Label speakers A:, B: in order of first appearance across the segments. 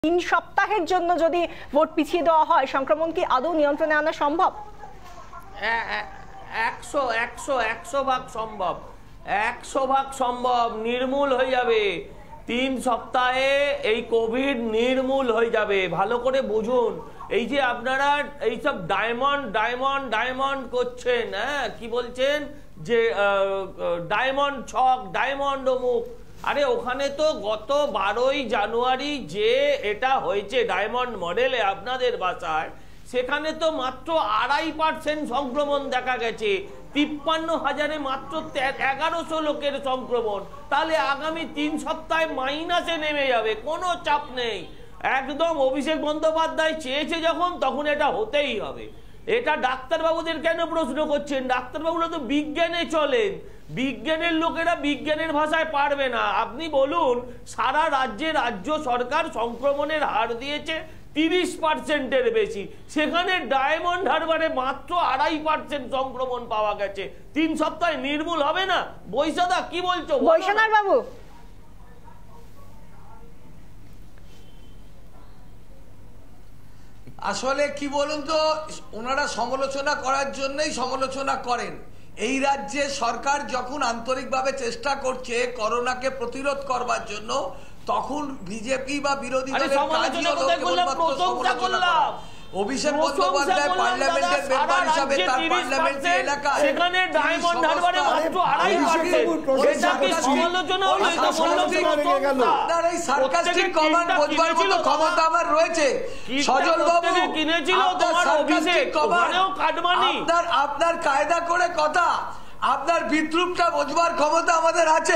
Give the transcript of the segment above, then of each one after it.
A: 3 সপ্তাহের জন্য যদি ভোট পিছিয়ে দেওয়া হয় সংক্রমণ কি আদৌ নিয়ন্ত্রণে আনা সম্ভব?
B: 100 ভাগ সম্ভব, 100 ভাগ সম্ভব। নির্মূল হয়ে যাবে 3 সপ্তাহে, এই কোভিড নির্মূল হয়ে যাবে। ভালো করে বুঝুন, এই যে আপনারা এইসব ডায়মন্ড করছেন, হ্যাঁ কি বলছেন যে ডায়মন্ড ছক, ডায়মন্ড অমুক, আরে ওখানে তো গত 12ই জানুয়ারি যে এটা হয়েছে ডায়মন্ড মডেলে আপনাদের বাসায়, সেখানে তো মাত্র 2.5% সংক্রমণ দেখা গেছে। 53,000-এ মাত্র 1100 লোকের সংক্রমণ। তাহলে আগামী 3 সপ্তাহে মাইনাসে নেমে যাবে, কোনো চাপ নেই। একদম অভিষেক বন্দ্যোপাধ্যায় চেয়েছে যখন, তখন এটা হতেই হবে। এটা ডাক্তারবাবুদের কেন প্রশ্ন করছেন? ডাক্তারবাবুরা তো বিজ্ঞানে চলেন, বিজ্ঞানের লোকেরা বিজ্ঞানের ভাষায় পারবে না। আপনি বলুন, সারা রাজ্যে রাজ্য সরকার সংক্রমণের হার দিয়েছে 30%-এর বেশি, সেখানে ডায়মন্ড হারবারে মাত্র 2.5% সংক্রমণ পাওয়া গেছে। 3 সপ্তাহে নির্মূল হবে না? বৈশাদা কি বলছো?
A: বৈশানার বাবু,
C: আসলে কি বলুন তো, ওনারা সমালোচনা করার জন্যই সমালোচনা করেন। এই রাজ্যে সরকার যখন আন্তরিকভাবে চেষ্টা করছে করোনাকে প্রতিরোধ করবার জন্য, তখন বিজেপি বা বিরোধী দলের কাজই হলো কেবলমাত্র সমালোচনা করা। অভিষেক বন্দ্যোপাধ্যায় পার্লামেন্টের মেম্বার হিসাবে তার পার্লামেন্টারি এলাকায়
B: সেখানে ডায়মন্ড হারবারে মাত্র 2.5%, এটা কি সমালোচনা হলো? এটা সমালোচনা।
C: আপনার এই সার্কাস্টিক কমেন্ট বোঝবার মতো ক্ষমতা আমার রয়েছে। সজল বাবু
B: কিনেছিল তোমার অভিষেক, ওখানেও কাটমানি।
C: আপনার কায়দা করে কথা, আপনার বিদ্রুপটা বোঝবার ক্ষমতা আমাদের আছে।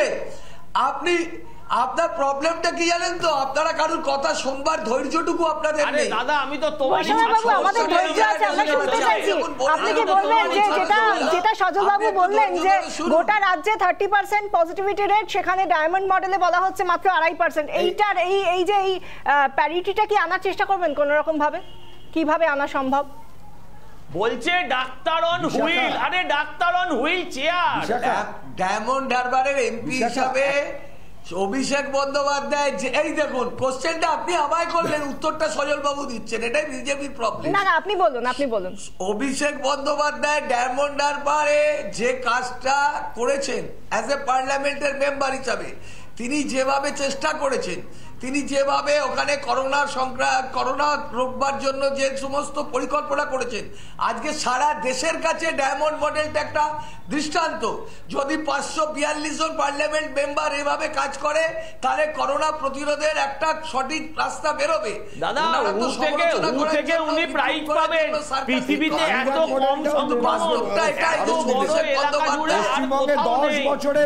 C: আপনার প্রবলেমটা কি জানেন তো, আপনারা কারোর কথা শুনবার ধৈর্যটুকু আপনাদের নেই।
B: দাদা আমি তো তোমার
A: বাবু আমাদের ধৈর্য আছে, আমরা শুনতে চাইছি। আপনি কি বলবেন যে যেটা সজল বাবু বললেন যে গোটা রাজ্যে 30% পজিটিভিটি রেট, সেখানে ডায়মন্ড মডেলে বলা হচ্ছে মাত্র 2.5%, এইটার এই যে এই প্যারিটিটা কি আনার চেষ্টা করবেন কোন রকম ভাবে? কিভাবে আনা সম্ভব?
B: বলছে ডাক্তার অন হুইল। আরে doctor on wheelchair.
C: Diamond হারবারের এমপি হিসাবে অভিষেক বন্দ্যোপাধ্যায়, এই দেখুন কোশ্চেনটা আপনি আমায় করলেন, উত্তরটা সজল বাবু দিচ্ছেন, এটাই বিজেপির প্রবলেম।
A: না আপনি বলুন।
C: অভিষেক বন্দ্যোপাধ্যায় ডায়মন্ড হারবারে যে কাজটা করেছেন অ্যাজ এ পার্লামেন্টের মেম্বার হিসাবে, তিনি যেভাবে চেষ্টা করেছেন, তিনি যেভাবে ওখানে করোনা রোকবার জন্য যে সমস্ত পরিকল্পনা করেছেন, আজকে সারা দেশের কাছে ডায়মন্ড মডেলটা একটা দৃষ্টান্ত। যদি 542 জন পার্লামেন্ট মেম্বার এভাবে কাজ করে, তাহলে করোনা প্রতিরোধের একটা সঠিক রাস্তা বেরোবে।
B: দাদা থেকে উনি প্রাইজ পাবেন। পৃথিবীতে এত কম
C: বাস্তবটা এটাই,
D: পশ্চিমবঙ্গে 10 বছরে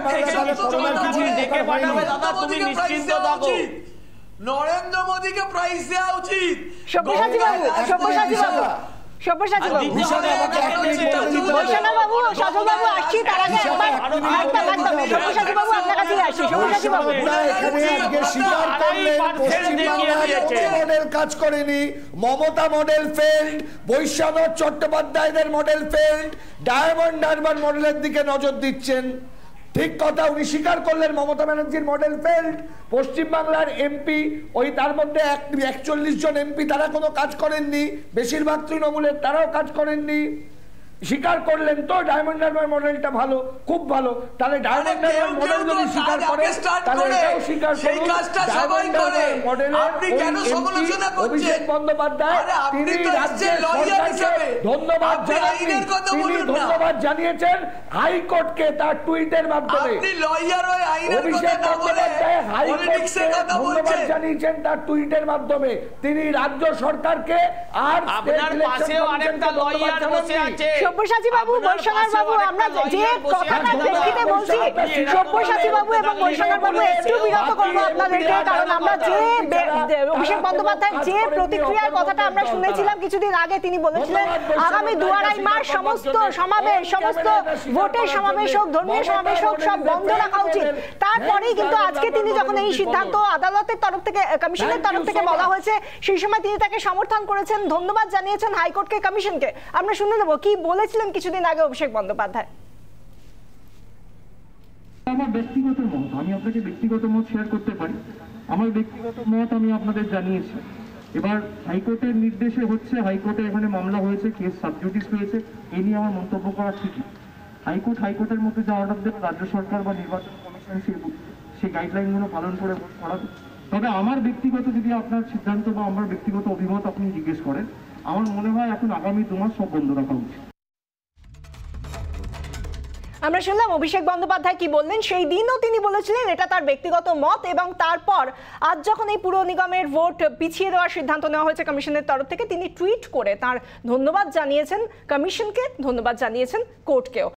B: দেখে পাঠাবে। দাদা তুমি নিশ্চিন্ত থাকো,
C: নরেন্দ্র মোদীকে প্রাইজ দেওয়া উচিত।
A: সব্যসাচী বাবু সজল বাবু আসছি, তার আগে সব্যসাচী বাবু আপনার কাছে আসছি। সব্যসাচী বাবু
D: এখানে স্বীকার করলেন পশ্চিমবাংলার মডেল কাজ করেনি, মমতা মডেল ফেল্ড, বৈশ্বনাথ চট্টোপাধ্যায়দের মডেল ফেল্ড, ডায়মন্ড হারবার মডেলের দিকে নজর দিচ্ছেন। ঠিক কথা, উনি স্বীকার করলেন মমতা ব্যানার্জির মডেল ফেল্ড। পশ্চিমবাংলার এমপি, ওই তার মধ্যে 41 জন এমপি, তারা কোনো কাজ করেননি, বেশিরভাগ তৃণমূলের, তারাও কাজ করেননি। স্বীকার করলেন তো ডায়মন্ড হারবার মডেলটা ভালো, খুব ভালো। তাহলে ডায়মন্ড হারবার মডেল যদি স্বীকার করে, তাহলে এটাও স্বীকার করুন ডায়মন্ড হারবার মডেলের অভিষেক বন্দ্যোপাধ্যায়, তিনি রাজ্যের সরকারকে ধন্যবাদ জানাননি, তিনি ধন্যবাদ জানিয়েছেন হাইকোর্টকে তার টুইটের মাধ্যমে। অভিষেক বন্দ্যোপাধ্যায় হাইকোর্টকে ধন্যবাদ জানিয়েছেন তার টুইটের মাধ্যমে। তিনি রাজ্য সরকারকে আর
B: আপনার পাশেও আরেকটা লয়ার বসে আছে।
A: সব্যসাচী বাবু, বৈশ্বনাথ বাবু, আমরা যে কথাটা প্রেক্ষিতে বলছি, সব্যসাচী বাবু এবং বৈশ্বনাথ বাবু একটু বিরত করবো আপনাদেরকে, কারণ আমরা যে অভিষেক বন্দ্যোপাধ্যায় যে প্রতিক্রিয়ার কথাটা আমরা শুনেছিলাম কিছুদিন আগে, তিনি বলেছিলেন আগামী 2-2.5 মাস সমস্ত সমাবেশ, সমস্ত ভোটের সমাবেশ হোক, ধর্মীয় সমাবেশ হোক, সব বন্ধ রাখা উচিত। তারপরেই কিন্তু আজকে তিনি যখন এই সিদ্ধান্ত আদালতের তরফ থেকে, কমিশনের তরফ থেকে বলা হয়েছে, সেই সময় তিনি তাকে সমর্থন করেছেন, ধন্যবাদ জানিয়েছেন হাইকোর্টকে, কমিশনকে। আমরা শুনে নেব কি বলেছিলেন কিছুদিন আগে অভিষেক বন্দ্যোপাধ্যায়।
E: আমার ব্যক্তিগত মত, আমি আপনাকে ব্যক্তিগত মত শেয়ার করতে পারি। আমার ব্যক্তিগত মত আমি আপনাদের জানিয়েছি। এবার হাইকোর্টের নির্দেশে হচ্ছে, হাইকোর্টে এখানে মামলা হয়েছে, কেস সাবজুডিস হয়েছে, এই নিয়ে আমার মন্তব্য করা ঠিকই। হাইকোর্টের মধ্যে যা অর্ডার দেবে রাজ্য সরকার বা নির্বাচন কমিশন সেই গাইডলাইনগুলো পালন করে করাবে। তবে আমার ব্যক্তিগত যদি আপনার সিদ্ধান্ত বা আমার ব্যক্তিগত অভিমত আপনি জিজ্ঞেস করেন, আমার মনে হয় এখন আগামী 2 মাস সব বন্ধ রাখা উচিত।
A: আমরা শুনলাম অভিষেক বন্দ্যোপাধ্যায় কি বললেন। সেই দিনও তিনি বলেছিলেন এটা তার ব্যক্তিগত মত, এবং তারপর আজ যখন এই পুর নিগমের ভোট পিছিয়ে দেওয়ার সিদ্ধান্ত নেওয়া হয়েছে কমিশনের তরফ থেকে, তিনি টুইট করে তার ধন্যবাদ জানিয়েছেন কমিশনকে, ধন্যবাদ জানিয়েছেন কোর্টকেও।